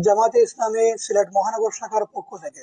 জামাতে ইসলামী সিলেট মহানগর শাখার পক্ষ থেকে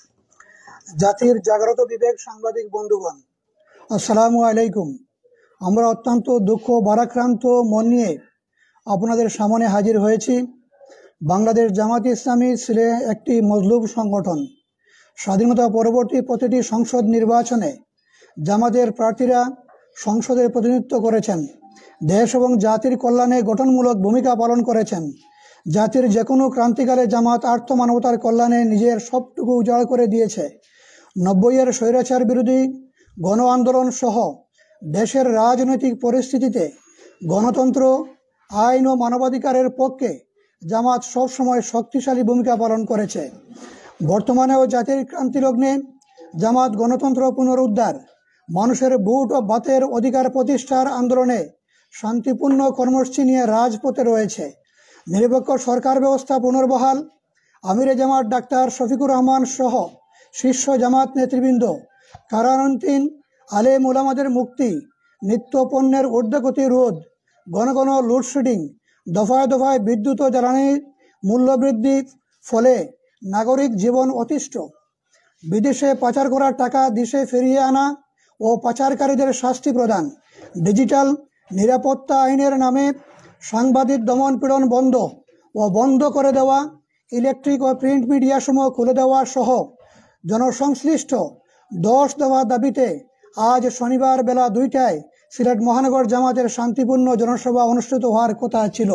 জাতির জাগ্রত বিবেক সাংবাদিক বন্ধুগণ, আসসালামু আলাইকুম। আমরা অত্যন্ত দুঃখ ভারাক্রান্ত মন নিয়ে আপনাদের সামনে হাজির হয়েছি। বাংলাদেশ জামাতে ইসলামী সিলেট একটি মজলুম সংগঠন। স্বাধীনতা পরবর্তী প্রতিটি সংসদ নির্বাচনে জামাতের প্রার্থীরা সংসদে প্রতিনিধিত্ব করেছেন, দেশ এবং জাতির কল্যাণে গঠনমূলক ভূমিকা পালন করেছেন। জাতির যে কোনো ক্রান্তিকালে জামাত আর্থ মানবতার কল্যাণে নিজের সবটুকু উজাড় করে দিয়েছে। 90-এর স্বৈরাচার বিরোধী গণ আন্দোলন সহ দেশের রাজনৈতিক পরিস্থিতিতে গণতন্ত্র, আইন ও মানবাধিকারের পক্ষে জামাত সবসময় শক্তিশালী ভূমিকা পালন করেছে। বর্তমানেও জাতির ক্রান্তিলগ্নে জামাত গণতন্ত্র পুনরুদ্ধার, মানুষের ভোট ও ভাতের অধিকার প্রতিষ্ঠার আন্দোলনে শান্তিপূর্ণ কর্মসূচি নিয়ে রাজপথে রয়েছে। নিরপেক্ষ সরকার ব্যবস্থা পুনর্বহাল, আমিরে জামাত ডাক্তার শফিকুর রহমান সহ শীর্ষ জামাত নেতৃবৃন্দ, কারান্তরীণ আলেম উলামাদের মুক্তি, নিত্য পণ্যের ঊর্ধ্বগতি রোধ, ঘন ঘন লোডশেডিং, দফায় দফায় বিদ্যুৎ ও জ্বালানির মূল্যবৃদ্ধির ফলে নাগরিক জীবন অতিষ্ঠ, বিদেশে পাচার করার টাকা দেশে ফিরিয়ে আনা ও পাচারকারীদের শাস্তি প্রদান, ডিজিটাল নিরাপত্তা আইনের নামে সাংবাদিক দমন পীড়ন বন্ধ করে দেওয়া, ইলেকট্রিক ও প্রিন্ট মিডিয়া সমূহ খুলে দেওয়া সহ জনসংশ্লিষ্ট 10 দফা দাবিতে আজ শনিবার বেলা 2টায় সিলেট মহানগর জামাতের শান্তিপূর্ণ জনসভা অনুষ্ঠিত হওয়ার কথা ছিল,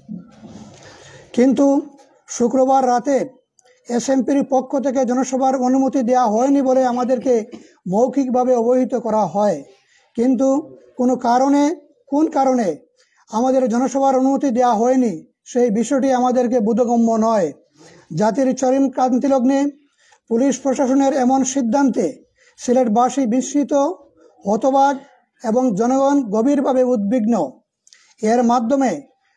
কিন্তু শুক্রবার রাতে এসএমপির পক্ষ থেকে জনসভার অনুমতি দেওয়া হয়নি বলে আমাদেরকে মৌখিকভাবে অবহিত করা হয়। কিন্তু কোন কারণে আমাদের জনসভার অনুমতি দেওয়া হয়নি সেই বিষয়টি আমাদেরকে বোধগম্য নয়। জাতির চরম ক্রান্তিলগ্নে পুলিশ প্রশাসনের এমন সিদ্ধান্তে সিলেটবাসী বিস্মিত, হতবাক এবং জনগণ গভীরভাবে উদ্বিগ্ন। এর মাধ্যমে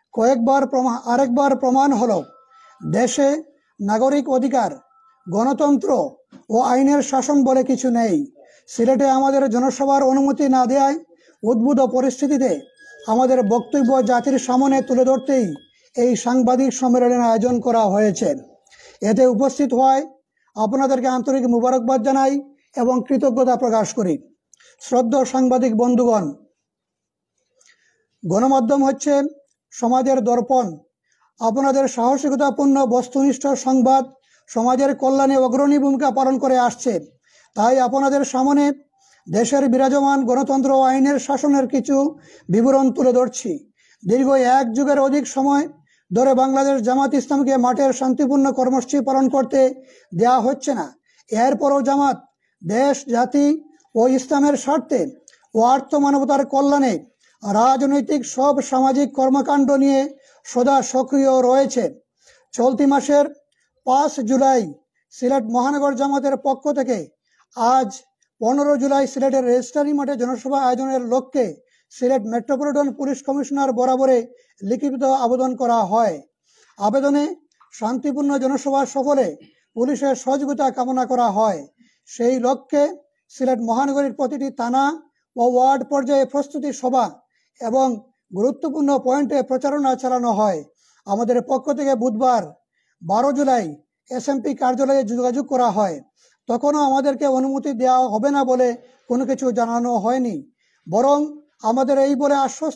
আরেকবার প্রমাণ হলো দেশে নাগরিক অধিকার, গণতন্ত্র ও আইনের শাসন বলে কিছু নেই। সিলেটে আমাদের জনসভার অনুমতি না দেওয়ায় উদ্ভূত পরিস্থিতিতে আমাদের বক্তব্য জাতির সামনে তুলে ধরতেই এই সাংবাদিক সম্মেলনের আয়োজন করা হয়েছে। এতে উপস্থিত হওয়ায় আপনাদেরকে আন্তরিক মুবারকবাদ জানাই এবং কৃতজ্ঞতা প্রকাশ করি। শ্রদ্ধেয় সাংবাদিক বন্ধুগণ, গণমাধ্যম হচ্ছে সমাজের দর্পণ। আপনাদের সাহসিকতাপূর্ণ বস্তুনিষ্ঠ সংবাদ সমাজের কল্যাণে অগ্রণী ভূমিকা পালন করে আসছে। তাই আপনাদের সামনে দেশের বিরাজমান গণতন্ত্র ও আইনের শাসনের কিছু বিবরণ তুলে ধরছি। দীর্ঘ 1 যুগের অধিক সময় ধরে বাংলাদেশ জামাত ইসলামকে মাঠের শান্তিপূর্ণ কর্মসূচি পালন করতে দেওয়া হচ্ছে না। এরপরও জামাত দেশ, জাতি ও ইসলামের স্বার্থে ও আর্থ মানবতার কল্যাণে রাজনৈতিক সব সামাজিক কর্মকাণ্ড নিয়ে সদা সক্রিয় রয়েছে। চলতি মাসের 5 জুলাই সিলেট মহানগর জামাতের পক্ষ থেকে আজ 15 জুলাই সিলেটের রেজিস্ট্রারি মাঠে জনসভা আয়োজনের লক্ষ্যে সিলেট মেট্রোপলিটন পুলিশ কমিশনার বরাবরে লিখিত আবেদন করা হয়। আবেদনে শান্তিপূর্ণ জনসভা সফলে পুলিশের সহযোগিতা কামনা করা হয়। সেই লক্ষ্যে সিলেট মহানগরীর প্রতিটি থানা ও ওয়ার্ড পর্যায়ে প্রস্তুতি সভা এবং গুরুত্বপূর্ণ পয়েন্টে প্রচারণা চালানো হয়। আমাদের পক্ষ থেকে বুধবার 12 জুলাই এসএমপি কার্যালয়ে যোগাযোগ করা হয়। তখনও আমাদেরকে অনুমতি দেওয়া হবে না বলে কোনো কিছু জানানো হয়নি, বরং আমরা এই বলে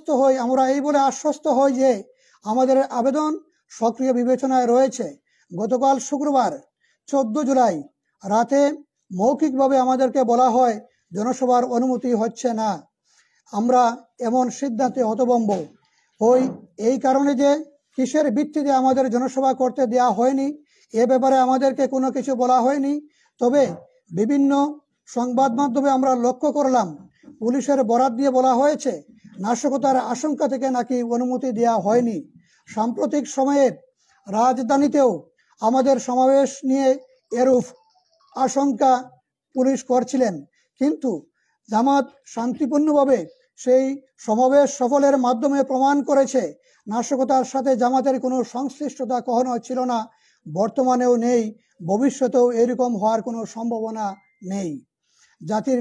আশ্বস্ত হই যে আমাদের আবেদন সক্রিয় বিবেচনায় রয়েছে। গতকাল শুক্রবার 14 জুলাই রাতে মৌখিকভাবে আমাদেরকে বলা হয় জনসভার অনুমতি হচ্ছে না। আমরা এমন সিদ্ধান্তে হতভম্ব হই এই কারণে যে কিসের ভিত্তিতে আমাদের জনসভা করতে দেওয়া হয়নি এ ব্যাপারে আমাদেরকে কোনো কিছু বলা হয়নি। তবে বিভিন্ন সংবাদ মাধ্যমে আমরা লক্ষ্য করলাম পুলিশের বরাত দিয়ে বলা হয়েছে নাশকতার আশঙ্কা থেকে নাকি অনুমতি দেওয়া হয়নি। সাম্প্রতিক সময়ে রাজধানীতেও আমাদের সমাবেশ নিয়ে এরূপ আশঙ্কা পুলিশ করছিলেন, কিন্তু জামাত শান্তিপূর্ণভাবে সেই সমাবেশ সফলের মাধ্যমে প্রমাণ করেছে নাশকতার সাথে জামাতের কোনো সংশ্লিষ্টতা কখনো ছিল না, বর্তমানেও নেই, ভবিষ্যতেও এরকম হওয়ার কোনো সম্ভাবনা নেই। জাতির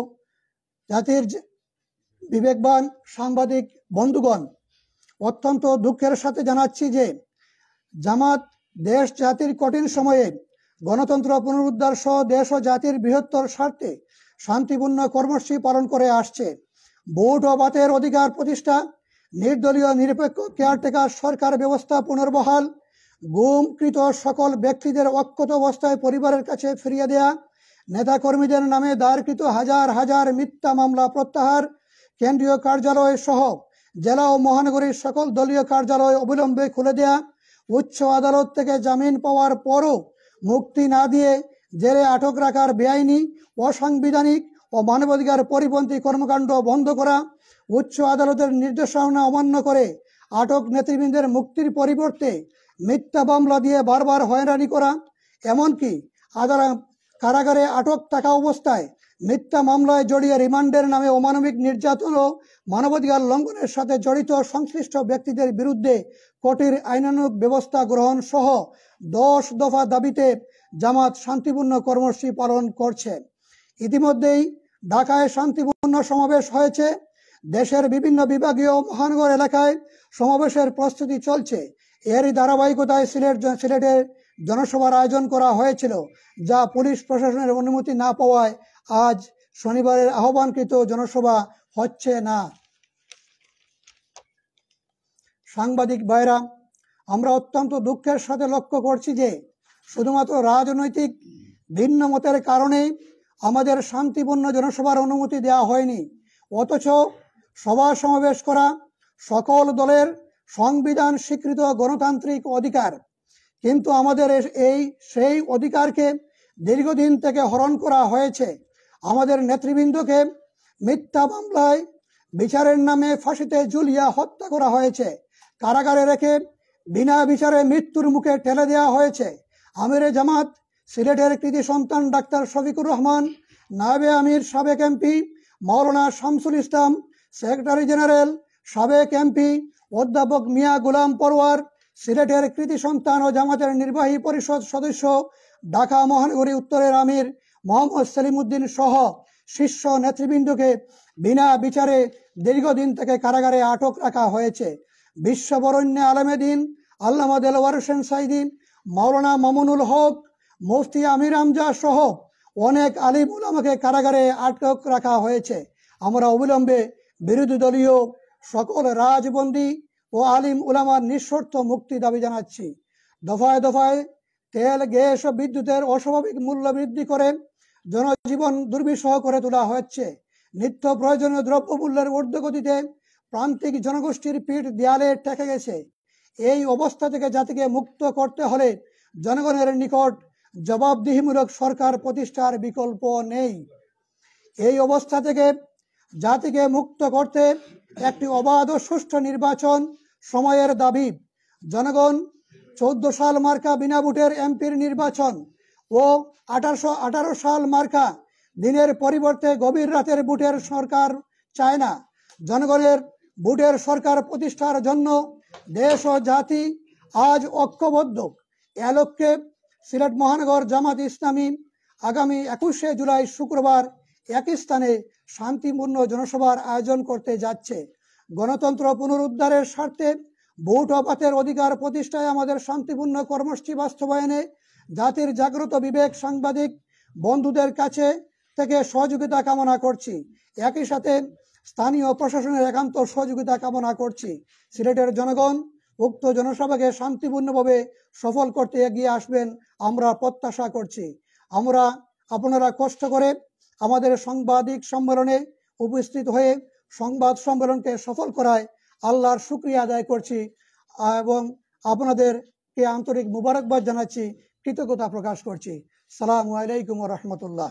বিবেকবান সাংবাদিক বন্ধুগণ, অত্যন্ত দুঃখের সাথে জানাচ্ছি যে জামাত দেশ জাতির কঠিন সময়ে গণতন্ত্র পুনরুদ্ধার সহ দেশ ও জাতির বৃহত্তর স্বার্থে শান্তিপূর্ণ কর্মসূচি পালন করে আসছে। ভোট ও বাতের অধিকার প্রতিষ্ঠা, নির্দলীয় নিরপেক্ষ কেয়ারটেকার সরকার ব্যবস্থা পুনর্বহাল, গুমকৃত সকল ব্যক্তিদের অক্ষত অবস্থায় পরিবারের কাছে ফিরিয়ে দেয়া, নেতাকর্মীদের নামে দায়েরকৃত হাজার হাজার মিথ্যা মামলা প্রত্যাহার, কেন্দ্রীয় কার্যালয় সহ জেলা ও মহানগরীর সকল দলীয় কার্যালয় অবিলম্বে খুলে দেয়া, উচ্চ আদালত থেকে জামিন পাওয়ার পরও মুক্তি না দিয়ে জেলে আটক রাখার বেআইনি, অসাংবিধানিক ও মানবাধিকার পরিপন্থী কর্মকাণ্ড বন্ধ করা, উচ্চ আদালতের নির্দেশনা অমান্য করে আটক নেতৃবৃন্দের মুক্তির পরিবর্তে মিথ্যা মামলা দিয়ে বারবার হয়রানি করা, এমনকি কারাগারে আটক থাকা অবস্থায় মিথ্যা মামলায় জড়িয়ে রিমান্ডের নামে অমানবিক নির্যাতন ও মানবাধিকার লঙ্ঘনের সাথে জড়িত সংশ্লিষ্ট ব্যক্তিদের বিরুদ্ধে কঠোর আইনানুগ ব্যবস্থা গ্রহণ সহ 10 দফা দাবিতে জামাত শান্তিপূর্ণ কর্মসূচি পালন করছে। ইতিমধ্যেই ঢাকায় শান্তিপূর্ণ সমাবেশ হয়েছে। দেশের বিভিন্ন বিভাগীয় মহানগর এলাকায় সমাবেশের প্রস্তুতি চলছে। এরই ধারাবাহিকতায় সিলেটের জনসভার আয়োজন করা হয়েছিল, যা পুলিশ প্রশাসনের অনুমতি না পাওয়ায় আজ শনিবারের আহ্বানকৃত জনসভা হচ্ছে না। সাংবাদিক ভাইরা, আমরা অত্যন্ত দুঃখের সাথে লক্ষ্য করছি যে শুধুমাত্র রাজনৈতিক ভিন্ন মতের কারণে আমাদের শান্তিপূর্ণ জনসভার অনুমতি দেওয়া হয়নি, অথচ সভা সমাবেশ করা সকল দলের সংবিধান স্বীকৃত গণতান্ত্রিক অধিকার। কিন্তু আমাদের সেই অধিকারকে দীর্ঘদিন থেকে হরণ করা হয়েছে। আমাদের নেতৃবৃন্দকে মিথ্যা মামলায় বিচারের নামে ফাঁসিতে ঝুলিয়ে হত্যা করা হয়েছে, কারাগারে রেখে বিনা বিচারে মৃত্যুর মুখে ঠেলে দেওয়া হয়েছে। আমিরে জামাত সিলেটের কৃতি সন্তান ডাক্তার শফিকুর রহমান, নায়েবে আমির সাবেক MP Maulana Shamsul Islam, secretary general সাবেক এমপি অধ্যাপক মিয়া গোলাম পরওয়ার, সিলেটের কৃতি সন্তান ও জামাতের নির্বাহী পরিষদ সদস্য ঢাকা মহানগরী উত্তরের আমির মোহাম্মদ সেলিমউদ্দিন সহ শীর্ষ নেতৃবৃন্দকে বিনা বিচারে দীর্ঘদিন থেকে কারাগারে আটক রাখা হয়েছে। বিশ্ববরেণ্য আলেমে দ্বীন আল্লামা দেলোয়ার হোসেন সাঈদী, মাওলানা মামুনুল হক, মুফতি আমির হামজা সহ অনেক আলিম উলামাকে কারাগারে আটক রাখা হয়েছে। আমরা অবিলম্বে বিরোধী দলীয় সকল রাজবন্দী ও আলিম উলামার নিঃশর্ত মুক্তি দাবি জানাচ্ছি। দফায় দফায় তেল, গ্যাস ও বিদ্যুতের অস্বাভাবিক মূল্য বৃদ্ধি করে জনজীবন দুর্বিষহ করে তোলা হচ্ছে। নিত্য প্রয়োজনীয় দ্রব্যমূল্যের ঊর্ধ্বগতিতে প্রান্তিক জনগোষ্ঠীর পিঠ দেয়ালে ঠেকে গেছে। এই অবস্থা থেকে জাতিকে মুক্ত করতে হলে জনগণের নিকট জবাবদিহিমূলক সরকার প্রতিষ্ঠার বিকল্প নেই। এই অবস্থা থেকে জাতিকে মুক্ত করতে একটি অবাধ ও সুষ্ঠু নির্বাচন সময়ের দাবি। জনগণ 14 সাল মার্কা বিনা ভোটের এমপির নির্বাচন ও 1818 সাল মার্কা দিনের পরিবর্তে গভীর রাতের ভোটের সরকার চায় না। জনগণের ভোটের সরকার প্রতিষ্ঠার জন্য দেশ ও জাতি আজ ঐক্যবদ্ধ। এ লক্ষ্যে সিলেট মহানগর জামাত ইসলামী আগামী 21শে জুলাই শুক্রবার একই স্থানে শান্তিপূর্ণ জনসভার আয়োজন করতে যাচ্ছে। গণতন্ত্র পুনরুদ্ধারের স্বার্থে ভোট ও বাতের অধিকার প্রতিষ্ঠায় আমাদের শান্তিপূর্ণ কর্মসূচি বাস্তবায়নে জাতির জাগ্রত বিবেক সাংবাদিক বন্ধুদের কাছে থেকে সহযোগিতা কামনা করছি। একই সাথে স্থানীয় প্রশাসনের একান্ত সহযোগিতা কামনা করছি। সিলেটের জনগণ উক্ত জনসভাকে শান্তিপূর্ণভাবে সফল করতে এগিয়ে আসবেন আমরা প্রত্যাশা করছি। আপনারা কষ্ট করে আমাদের সাংবাদিক সম্মেলনে উপস্থিত হয়ে সংবাদ সম্মেলনকে সফল করায় আল্লাহর শুকরিয়া আদায় করছি এবং আপনাদেরকে আন্তরিক মুবারকবাদ জানাচ্ছি, কৃতজ্ঞতা প্রকাশ করছি। সালামু আলাইকুম ওয়া রাহমাতুল্লাহ।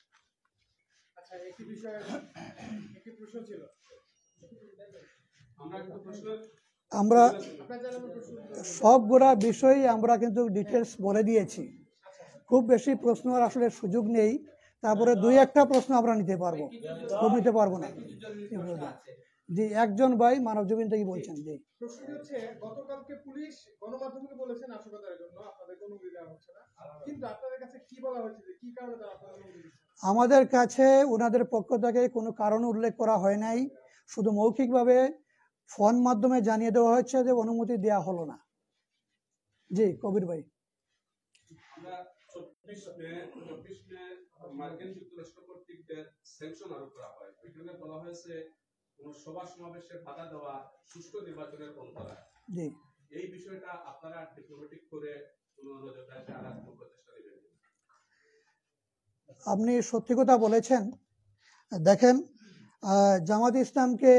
আমরা সবগুলা বিষয় আমরা কিন্তু ডিটেলস বলে দিয়েছি। খুব বেশি প্রশ্ন আসলে সুযোগ নেই, তারপরে 2-1টা প্রশ্ন আমরা নিতে পারবো, খুব নিতে পারবো না। জি, একজন ভাই মানব জমিন থেকে বলছেন। জি, প্রশ্নটি হচ্ছে, গতকালকে পুলিশ গণমাধ্যমকে বলেছেন নাশকতার জন্য আপনাদের কোনো অনুমতি দেওয়া হচ্ছে না, কিন্তু আপনাদের কাছে কি বলা হয়েছে যে কি কারণে তারা আপনাদের অনুমতি দিচ্ছে? আমাদের কাছে ওনাদের পক্ষ থেকে কোনো কারণ উল্লেখ করা হয় নাই, শুধু মৌখিকভাবে ফোন মাধ্যমে জানিয়ে দেওয়া হচ্ছে যে অনুমতি দেওয়া হলো না। জি কবির ভাই। আমরা 24 মে মার্কিন যুক্তরাষ্ট্র কর্তৃক স্যাংশন আরোপ করা হয়। ওইখানে বলা হয়েছে কোন সভা সমাবেশে বাধা দেওয়া, সুষ্ঠু নির্বাচনের অন্তরা। জি, এই বিষয়টা আপনারা ডিপ্লোম্যাটিক করে কোন নজরদারি আনার কোন প্রচেষ্টা নেবেন? আপনি সত্যি কথা বলেছেন। দেখেন, জামাত ইসলামকে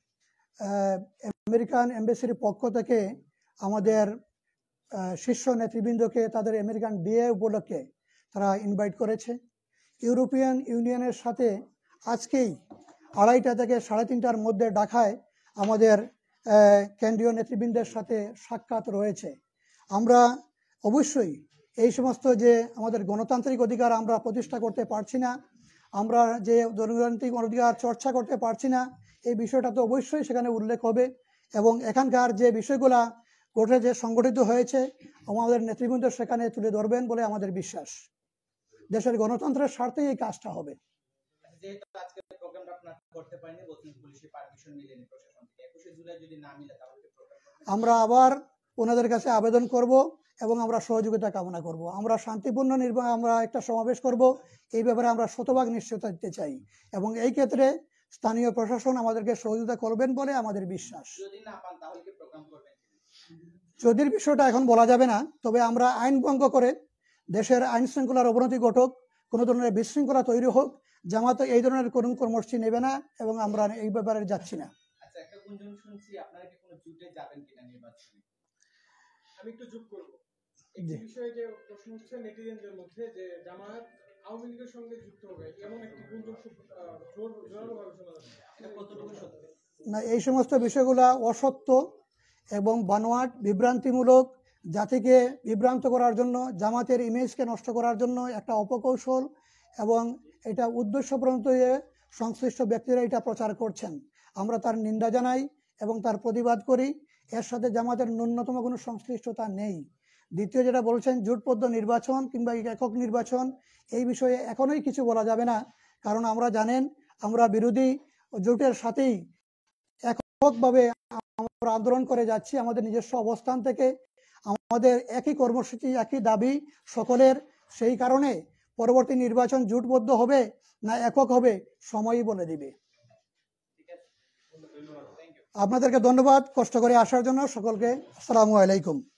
আমেরিকান এমবাসির পক্ষ থেকে আমাদের শীর্ষ নেতৃবৃন্দকে তাদের আমেরিকান ডে উপলক্ষে তারা ইনভাইট করেছে। ইউরোপিয়ান ইউনিয়নের সাথে আজকেই 2:30 থেকে 3:30টার মধ্যে ঢাকায় আমাদের কেন্দ্রীয় নেতৃবৃন্দের সাথে সাক্ষাৎ রয়েছে। আমরা অবশ্যই এই সমস্ত যে আমাদের গণতান্ত্রিক অধিকার আমরা প্রতিষ্ঠা করতে পারছি না, আমরা যে গণতান্ত্রিক অধিকার চর্চা করতে পারছি না, এই বিষয়টা তো অবশ্যই সেখানে উল্লেখ হবে এবং এখানকার যে বিষয়গুলা ঘটে যে সংগঠিত হয়েছে আমাদের নেতৃবৃন্দ সেখানে তুলে ধরবেন বলে আমাদের বিশ্বাস। দেশের গণতন্ত্রের স্বার্থেই এই কাজটা হবে। যেহেতু আজকে প্রোগ্রামটা আপনারা করতে পারেনি, বলছেন পুলিশের পারমিশন মিলেনি প্রশাসন থেকে, 21 জুলাই যদি না মিলে তাহলে কি প্রোগ্রাম করবেন? আমরা আবার ওনাদের কাছে আবেদন করব এবং আমরা সহযোগিতা কামনা করব। আমরা শান্তিপূর্ণ আমরা একটা সমাবেশ করব, এই ব্যাপারে আমরা শতভাগ নিশ্চয়তা দিতে চাই এবং এই ক্ষেত্রে স্থানীয় প্রশাসন আমাদেরকে সহযোগিতা করবেন বলে আমাদের বিশ্বাস। যদি না পান তাহলে কি প্রোগ্রাম করবেন? যদির বিষয়টা এখন বলা যাবে না, তবে আমরা আইন ভঙ্গ করে দেশের আইন শৃঙ্খলার অবনতি ঘটুক, কোনো ধরনের বিশৃঙ্খলা তৈরি হোক, জামাত এই ধরনের কোনো কর্মসূচি নেবে না এবং আমরা এই ব্যাপারে যাচ্ছি না। আচ্ছা, একটা গুঞ্জন শুনছি আপনারা কি কোনো জুটে যাবেন কিনা নির্বাচনে? আমি একটু যোগ করব। একটি বিষয়ে যে প্রশ্ন হচ্ছে নেটিজেনদের মধ্যে যে জামায়াত আওয়ামী লীগের সঙ্গে যুক্ত হবে, এমন একটি গুঞ্জন খুব জোরালোভাবে শোনা যাচ্ছে। এটা কতটুকু সত্য? না, এই সমস্ত বিষয়গুলো অসত্য এবং বানোয়াট, বিভ্রান্তিমূলক, জাতিকে বিভ্রান্ত করার জন্য, জামাতের ইমেজকে নষ্ট করার জন্য একটা অপকৌশল এবং এটা উদ্দেশ্যপ্রণোদিত হয়ে সংশ্লিষ্ট ব্যক্তিরা এটা প্রচার করছেন। আমরা তার নিন্দা জানাই এবং তার প্রতিবাদ করি। এর সাথে জামাতের ন্যূনতম কোনো সংশ্লিষ্টতা নেই। দ্বিতীয় যেটা বলছেন জোটবদ্ধ নির্বাচন কিংবা একক নির্বাচন, এই বিষয়ে এখনোই কিছু বলা যাবে না, কারণ আমরা জানেন আমরা বিরোধী জোটের সাথেই এককভাবে আমরা আন্দোলন করে যাচ্ছি আমাদের নিজস্ব অবস্থান থেকে। আমাদের একই কর্মসূচি, একই দাবি সকলের। সেই কারণে পরবর্তী নির্বাচন জোটবদ্ধ হবে না একক হবে সময়ই বলে দিবে। আপনাদেরকে ধন্যবাদ কষ্ট করে আসার জন্য সকলকে। আসসালামু আলাইকুম।